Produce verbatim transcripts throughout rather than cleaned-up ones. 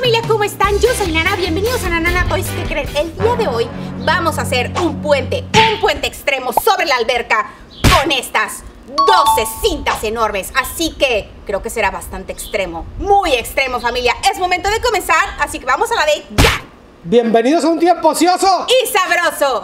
familia, ¿cómo están? Yo soy Nana, bienvenidos a Nana Toys. ¿Qué creen? El día de hoy vamos a hacer un puente, un puente extremo sobre la alberca con estas doce cintas enormes. Así que creo que será bastante extremo, muy extremo, familia. Es momento de comenzar, así que vamos a la de ya. Bienvenidos a un tiempo ocioso y sabroso.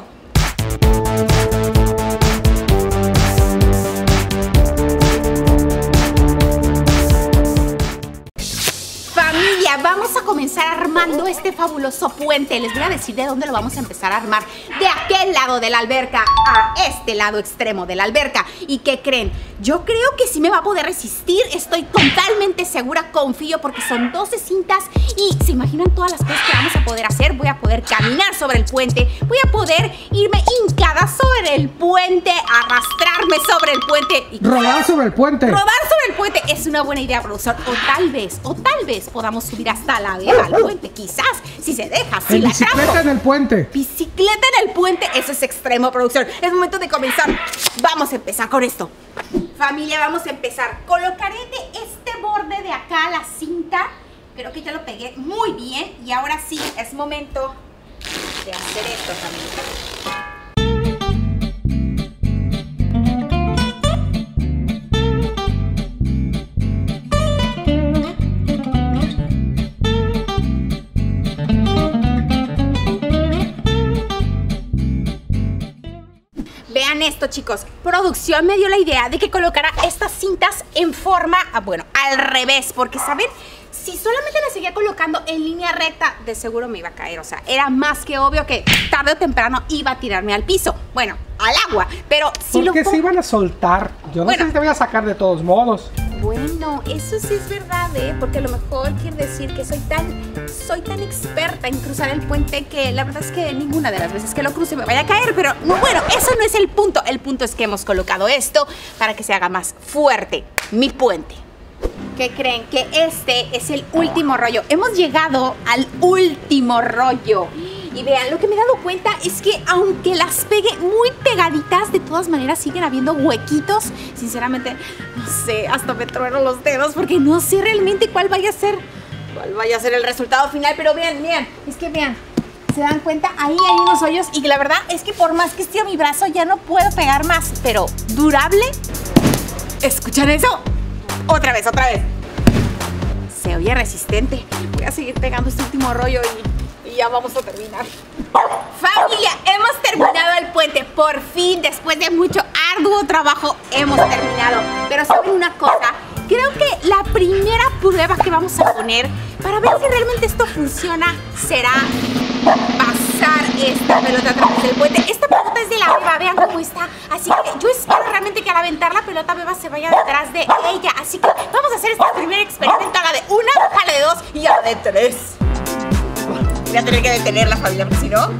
Familia, vamos a comenzar armando este fabuloso puente. Les voy a decir de dónde lo vamos a empezar a armar. De aquel lado de la alberca a este lado extremo de la alberca. ¿Y qué creen? Yo creo que sí me va a poder resistir. Estoy totalmente segura, confío, porque son doce cintas. Y se imaginan todas las cosas que vamos a poder hacer. Voy a poder caminar sobre el puente. Voy a poder irme hincada sobre el puente, arrastrarme sobre el puente y rodar sobre el puente. Rodar sobre el puente es una buena idea, profesor. O tal vez, o tal vez podamos subir hasta la vela al puente. Quizás, si se deja, si en la bicicleta atrapo. en el puente. Bicicleta en el puente, eso es extremo, producción. Es momento de comenzar. Vamos a empezar con esto. Familia, vamos a empezar. Colocaré de este borde de acá la cinta. Creo que ya lo pegué muy bien. Y ahora sí, es momento de hacer esto, familia. Vean esto, chicos, producción me dio la idea de que colocara estas cintas en forma, bueno, al revés, porque ¿saben? Si solamente las seguía colocando en línea recta, de seguro me iba a caer, o sea, era más que obvio que tarde o temprano iba a tirarme al piso, bueno, al agua, pero si lo... Porque se iban a soltar, yo no bueno, sé si te voy a sacar de todos modos. Bueno, eso sí es verdad, ¿eh? Porque a lo mejor quiere decir que soy tan, soy tan experta en cruzar el puente que la verdad es que ninguna de las veces que lo cruce me vaya a caer, pero bueno, eso no es el punto. El punto es que hemos colocado esto para que se haga más fuerte mi puente. ¿Qué creen? Que este es el último rollo. Hemos llegado al último rollo. Y vean, lo que me he dado cuenta es que aunque las pegue muy pegaditas, de todas maneras siguen habiendo huequitos. Sinceramente, no sé, hasta me trueno los dedos porque no sé realmente cuál vaya a ser, cuál vaya a ser el resultado final. Pero vean, vean, es que vean, ¿se dan cuenta? Ahí hay unos hoyos y la verdad es que por más que estiro mi brazo ya no puedo pegar más. Pero durable, ¿escuchan eso? Otra vez, otra vez. Se oye resistente. Voy a seguir pegando este último rollo y... ya vamos a terminar. Familia, hemos terminado el puente. Por fin, después de mucho arduo trabajo, hemos terminado. Pero ¿saben una cosa? Creo que la primera prueba que vamos a poner para ver si realmente esto funciona será pasar esta pelota a través del puente. Esta pelota es de la beba, vean cómo está. Así que yo espero realmente que al aventar la pelota beba se vaya detrás de ella. Así que vamos a hacer este primer experimento, a la de una, a la de dos y a la de tres. Voy a tener que detener la familia, porque si no...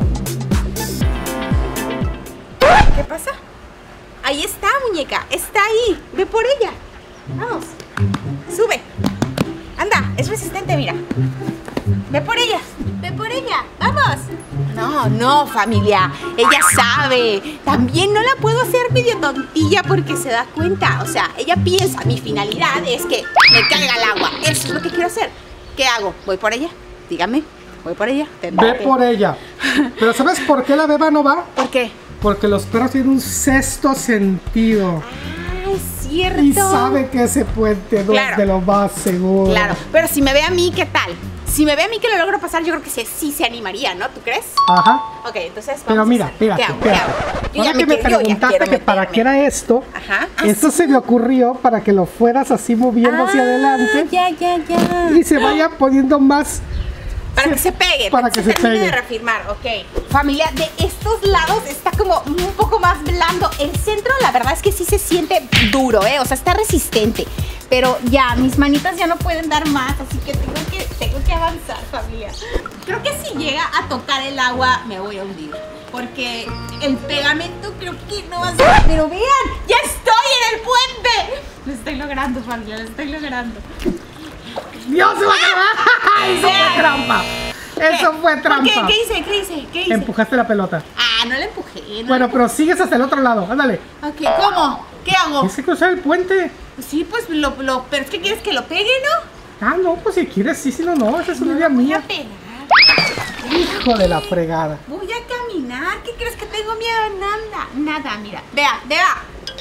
¿Qué pasa? Ahí está, muñeca. Está ahí. Ve por ella. Vamos. Sube. Anda, es resistente, mira. Ve por ella. Ve por ella. Vamos. No, no, familia. Ella sabe. También no la puedo hacer medio tontilla porque se da cuenta. O sea, ella piensa, mi finalidad es que me caiga el agua. Eso es lo que quiero hacer. ¿Qué hago? ¿Voy por ella? Dígame. Voy por ella. Ve por ella. Pero ¿sabes por qué la beba no va? ¿Por qué? Porque los perros tienen un sexto sentido. Ah, es cierto. Y sabe que ese puente no claro. es de lo más seguro. Claro, pero si me ve a mí, ¿qué tal? Si me ve a mí que lo logro pasar, yo creo que sí, sí se animaría, ¿no? ¿Tú crees? Ajá. Ok, entonces vamos Pero mira, a hacer. espérate, ¿Qué hago? espérate. ¿Qué hago? Yo Ahora ya que me quiero, preguntaste que para meterme. qué era esto, Ajá. Ah, esto sí. se me ocurrió para que lo fueras así moviendo ah, hacia adelante. Ya, ya, ya. Y se vaya poniendo más... Para que se pegue, para que se termine pegue. de reafirmar, ok. Familia, de estos lados está como un poco más blando. El centro, la verdad es que sí se siente duro, ¿eh? O sea, está resistente. Pero ya, mis manitas ya no pueden dar más, así que tengo que, tengo que avanzar, familia. Creo que si llega a tocar el agua, me voy a hundir. Porque el pegamento creo que no va a ser... Pero vean, ya estoy en el puente. Lo estoy logrando, familia, lo estoy logrando. ¡Dios, se va a acabar! ¡Eso fue trampa! Eso ¿Qué? fue trampa. ¿Qué, ¿Qué hice? ¿Qué hice? ¿Qué hice? Empujaste la pelota. Ah, no la empujé. No Bueno, la pero sigues hasta el otro lado. Ándale. Ok, ¿cómo? ¿Qué hago? Tienes que cruzar el puente. Sí, pues lo, lo, pero es que quieres que lo pegue, ¿no? Ah, no, pues si quieres sí, si no, no. Esa es una idea Voy mía. a pegar. Hijo de la fregada. Voy a caminar. ¿Qué crees que tengo miedo? Nada, nada, mira. Vea, vea.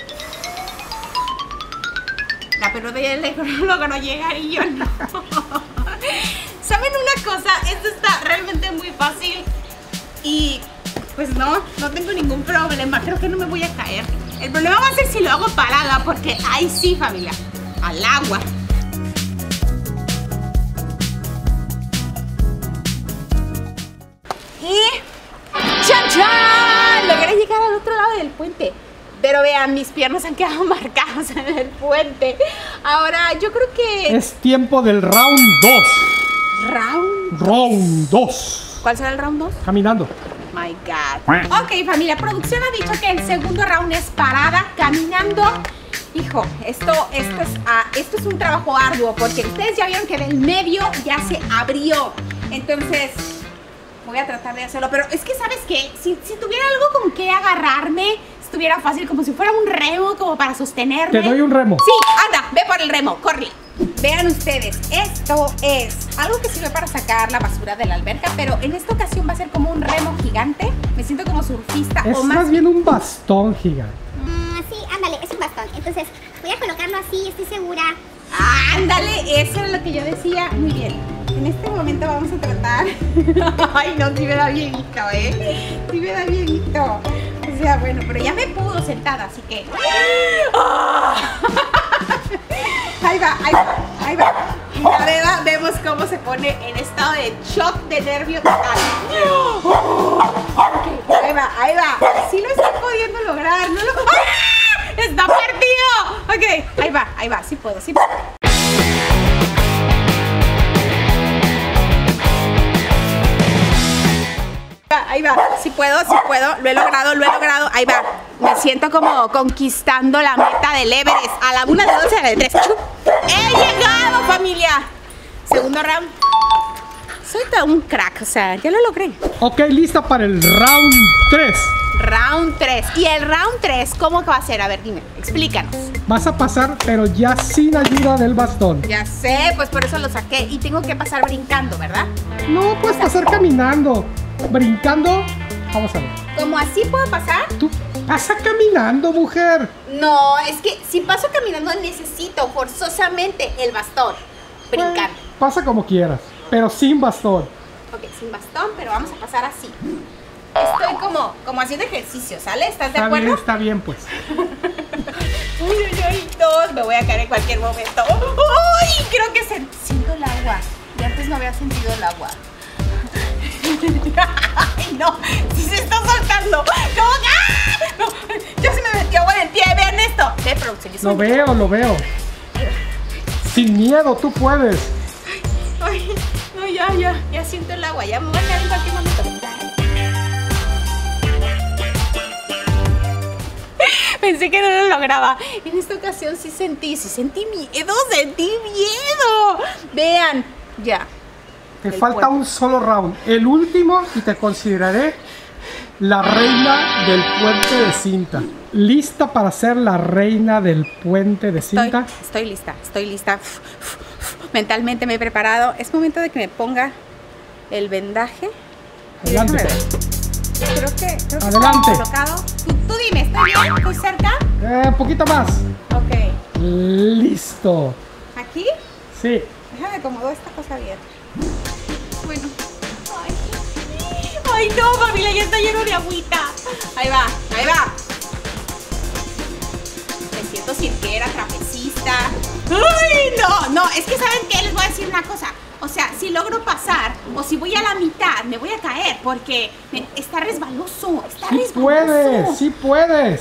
La pelota ya logró llegar y yo no. ¿Saben una cosa? Esto está realmente muy fácil. Y pues no, no tengo ningún problema. Creo que no me voy a caer. El problema va a ser si lo hago parada, porque ahí sí, familia, al agua. Y ¡chan, chan! Logré llegar al otro lado del puente. Pero vean, mis piernas han quedado marcadas en el puente. Ahora, yo creo que... Es tiempo del round dos. ¿Round? Round dos. ¿Cuál será el round dos? Caminando. My God. Ok, familia, producción ha dicho que el segundo round es parada, caminando. Hijo, esto, esto, es, uh, esto es un trabajo arduo, porque ustedes ya vieron que del medio ya se abrió. Entonces... voy a tratar de hacerlo, pero es que, ¿sabes qué? Si, si tuviera algo con que agarrarme, estuviera fácil, como si fuera un remo, como para sostenerme. Te doy un remo. Sí, anda, ve por el remo, corre. Vean ustedes, esto es algo que sirve para sacar la basura de la alberca, pero en esta ocasión va a ser como un remo gigante. Me siento como surfista Es o más... más bien un bastón gigante. Mm, sí, ándale, es un bastón. Entonces, voy a colocarlo así, estoy segura. Ándale, eso es lo que yo decía. Muy bien. En este momento vamos a tratar. Ay, no, sí me da bienito, ¿eh? Sí me da bienito. O sea, bueno, pero ya me pudo sentada, así que. Ahí va, ahí va, ahí va. Y la beba, vemos cómo se pone en estado de shock, de nervio total. Okay, ahí va, ahí va. Sí lo estoy pudiendo lograr. No lo... ¡Ah! ¡Está perdido! Ok, ahí va, ahí va. Sí puedo, sí puedo. Ahí va, sí puedo, sí puedo, lo he logrado, lo he logrado, ahí va. Me siento como conquistando la meta del Everest. A la una, de dos, a la de tres. ¡He llegado, familia! Segundo round. Soy todo un crack, o sea, ya lo logré. Ok, lista para el round tres. Round tres. ¿Y el round tres cómo va a ser? A ver, dime, explícanos. Vas a pasar, pero ya sin ayuda del bastón. Ya sé, pues por eso lo saqué. Y tengo que pasar brincando, ¿verdad? No, puedes pasar caminando. Brincando. Vamos a ver. ¿Cómo así puedo pasar? Tú pasa caminando, mujer. No, es que si paso caminando necesito forzosamente el bastón. Brincar. Bueno, pasa como quieras, pero sin bastón. Ok, sin bastón, pero vamos a pasar así. Estoy como, como haciendo ejercicio, ¿sale? ¿Estás de Está acuerdo? bien, está bien, pues. Uy, uy, uy, dos, me voy a caer en cualquier momento. Uy, creo que se, siento el agua. Y antes no había sentido el agua. Ay, no, sí se está soltando. No, ¡ah! No, ya se me metió agua en el pie. Vean esto. Ve, producción. Yo soy- Lo veo, lo veo. Sin miedo, tú puedes. Ay, no, ya, ya, ya siento el agua. Ya me voy a caer en cualquier momento. Pensé que no lo lograba. En esta ocasión sí sentí, sí sentí miedo, sentí miedo. Vean, ya. Te El falta cuerpo. un solo round. El último y te consideraré la reina del puente de cinta. ¿Lista para ser la reina del puente de Estoy, cinta? estoy lista, estoy lista. Mentalmente me he preparado. Es momento de que me ponga el vendaje. Y Adelante. déjame ver. Creo que, creo que Adelante. está colocado. Tú, tú dime, ¿estoy bien? ¿Estoy cerca? Eh, un poquito más. Ok. Listo. ¿Aquí? Sí. Déjame acomodar esta cosa bien. Bueno. Ay. Ay, no, familia, ya está lleno de agüita. Ahí va, ahí va. Me siento cirquera, trapecista. Ay, no, no, es que ¿saben qué? Les voy a decir una cosa. O sea, si logro pasar o si voy a la mitad, me voy a caer porque me- está resbaloso, está Sí resbaloso. puedes, sí puedes.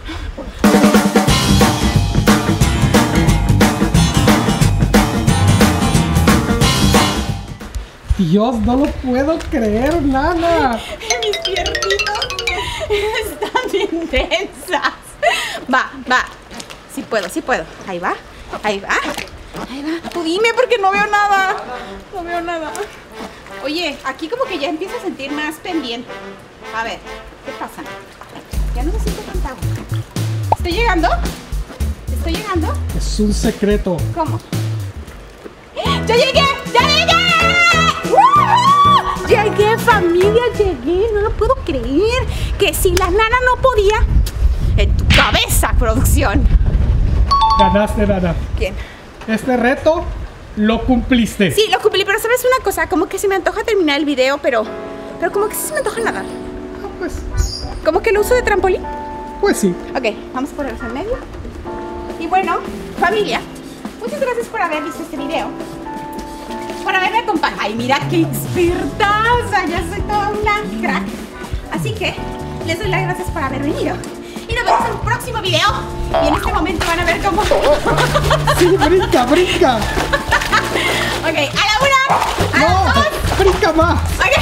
Dios, no lo puedo creer, Nana. Mis piernitas están intensas. Va, va. Sí puedo, sí puedo. Ahí va, ahí va, ahí va. Tú dime porque no veo nada. No veo nada. Oye, aquí como que ya empiezo a sentir más pendiente. A ver, ¿qué pasa? Ya no me siento tanta agua. ¿Estoy llegando? ¿Estoy llegando? Es un secreto. ¿Cómo? ¡Ya llegué! ¡Ya llegué! ¡Woohoo! Llegué, familia, llegué. No lo puedo creer. Que si la nana no podía, en tu cabeza, producción. Ganaste, Nana. ¿Quién? Este reto lo cumpliste. Sí, lo cumplí, pero ¿sabes una cosa? Como que se me antoja terminar el video, pero... Pero como que sí se me antoja nadar. Ah, pues, Como que lo uso de trampolín. pues sí. Ok, vamos a ponerlos en medio. Y bueno, familia, muchas gracias por haber visto este video. Por haberme acompañado. Ay, mira qué experta. O sea, ya soy toda una crack. Así que les doy las gracias por haber venido. Y nos vemos en un próximo video. Y en este momento van a ver cómo... Sí, brinca, brinca. Ok, a la una, a No, las dos. brinca más. Ok.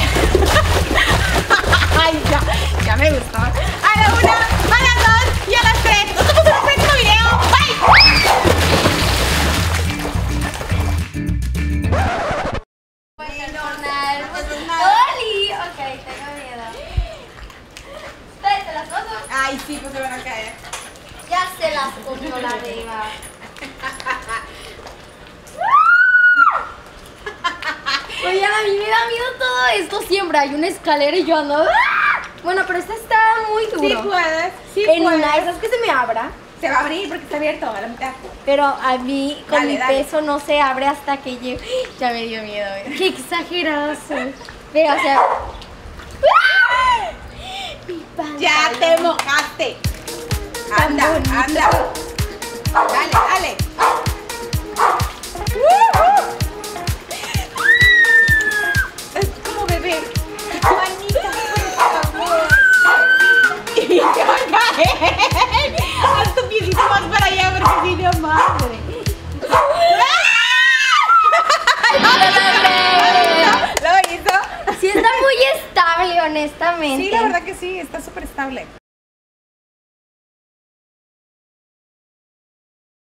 Ay, ya, ya me gustó. A la una, a las dos y a las tres. Nos vemos en un próximo video. Bye. ¡Oli! Ok, tengo miedo. ¿Te las fotos? Ay, sí, pues se van a caer. Ya se las comió la arriba. Oigan, a mí me da miedo todo esto. Siempre hay una escalera y yo ando. ¡Ah! Bueno, pero esta está muy duro. Sí puedes, sí en puedes. una de esas que se me abra. Se va a abrir porque está abierto a la mitad. Pero a mí con Dale, mi dale. peso no se abre hasta que llegue. Ya me dio miedo. ¿eh? Qué exagerado soy. Pero, o sea. ¡Ah! Mi Ya te pantalón. mojaste. Tan Anda, bonito. anda. Dale, dale. ¡Woohoo! Es como bebé. Juanita, por favor. Y se va a caer. Haz tu piecito más para allá porque si no, madre. ¿Lo hizo? Sí está muy estable, honestamente. Sí, la verdad que sí, está súper estable.